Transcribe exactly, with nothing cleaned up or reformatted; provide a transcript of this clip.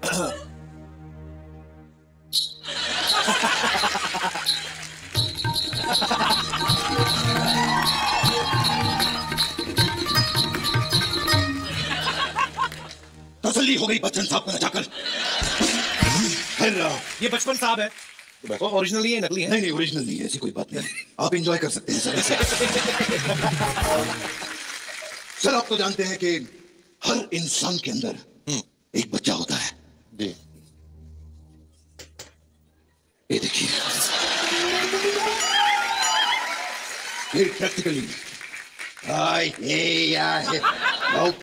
तसल्ली हो गई बच्चन साहब को जाकर। फिर ये बचपन साहब है। तो ओरिजिनल ही है, नकली है? नहीं नहीं, ओरिजिनल नहीं है, ऐसी कोई बात नहीं। आप एंजॉय कर सकते हैं सर। सर आप तो जानते हैं कि हर इंसान के अंदर एक बच्चा होता है। जी। ये देखिए, ये प्रैक्टिकली आई ये या है।